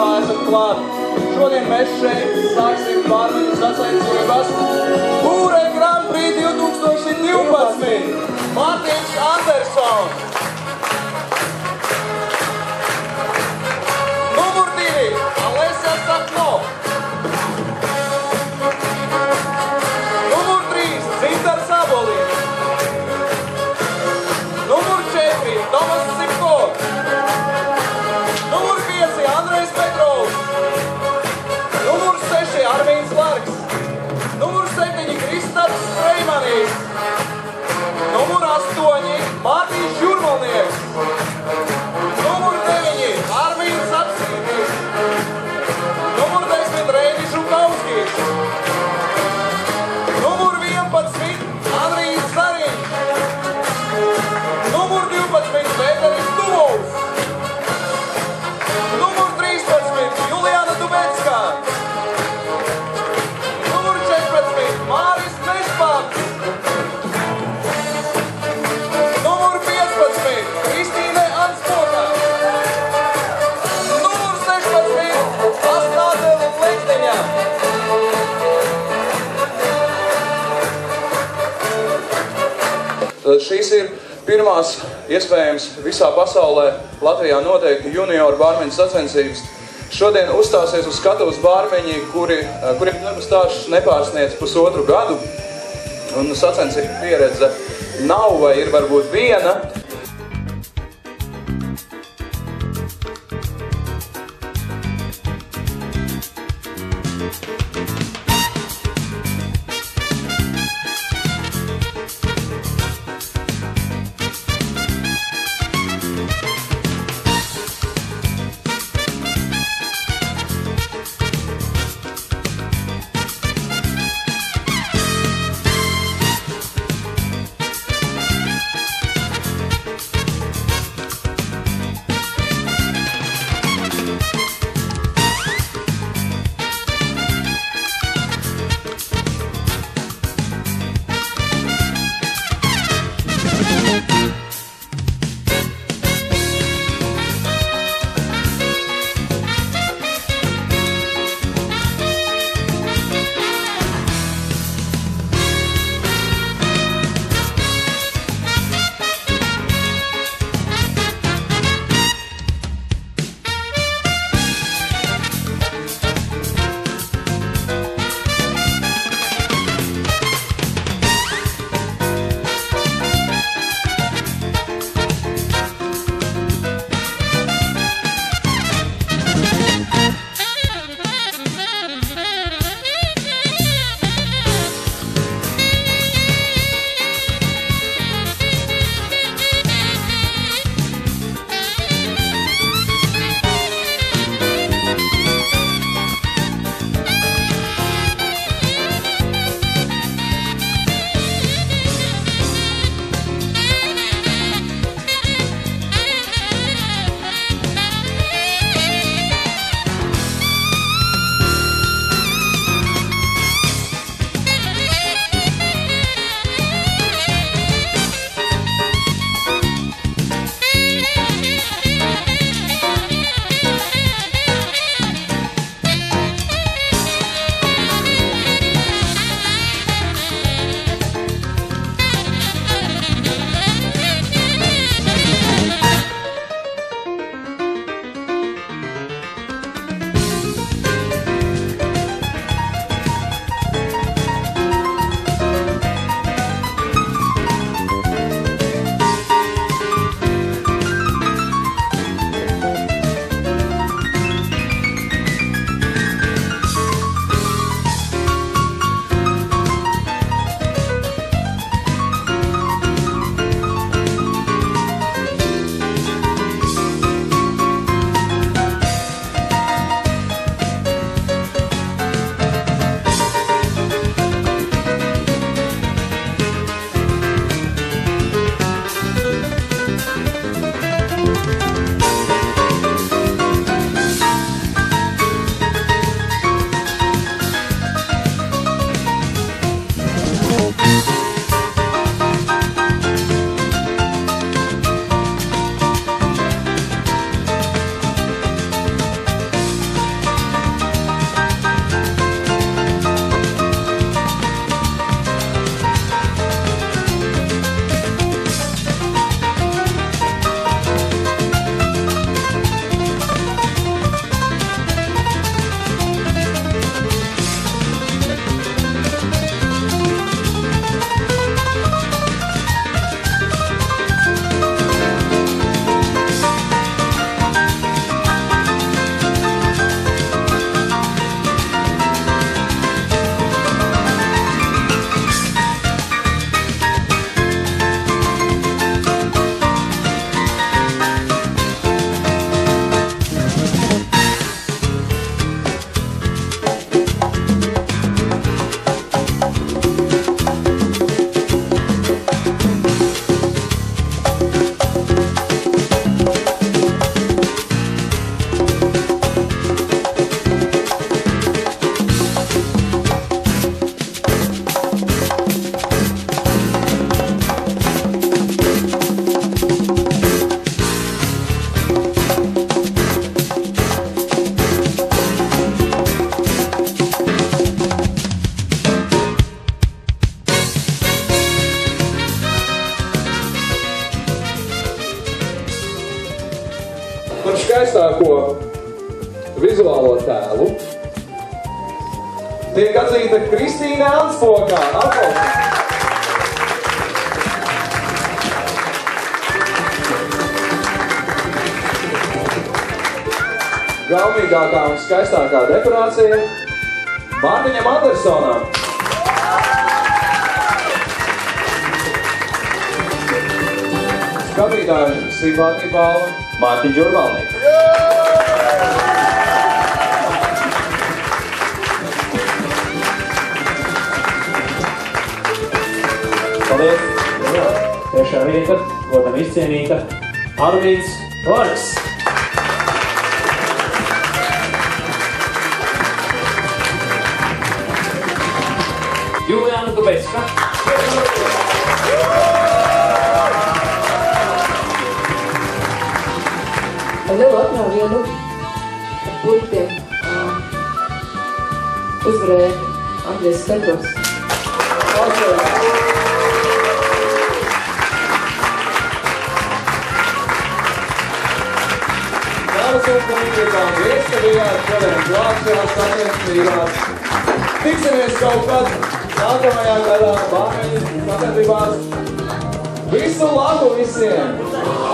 kā esat klāt. Šodien mēs šeit sāksim bārmeņu sacensības Pūre Grand Prix 2012. Mārtiņš Andersons. Numur 2. Alesja Sakno. Numur 3. Dzintars Abolīns. Numur 4. Tomas Sipko. Numur 5. Andrejs Petrovs. Numur 6. Arvīns Larks. Numur 7. Kristaps Reimanis. Numur 8. Mārtiņš Jurmalnieks. Numur 9. Arvīns Apsītis. Numur 10. Reinis Žukauskis. Numur 11. Andrijs Zariņš. Numur 12. Pēteris Tuvovs. Numur 13. Juliana Dubecka. Numur 14. Māris Nešpats. Numur 15. Kristīne Anspoka. Numur 16. Astāde Lekteņa. Šīs ir pirmās, iespējams, visā pasaulē Latvijā noteikti junioru bārmeņu sacensības. Šodien uzstāsies uz skatuves bārmeņi, kuriem darba stāsts nepārsniedz pusotru gadu. Un sacensību pieredze nav vai ir varbūt viena. Tiek atzīta Kristīne Anspokā. Aplausos! Galvīgākā un skaistākā dekorācija Mārtiņam Andersonam. Skatītāju simpātija balva Mārtiņš Urvalnieks. Paldies! Trešā vieta, godam izcienīta Arvīns Lorks. Juliāna Dubeska. Ar lielu atļauju ar punktiem uzvarēja Andrejs Steprovs. Tiksimies kaut kad nākamajā gadā bārmeņu sacensībās. Visu labu visiem!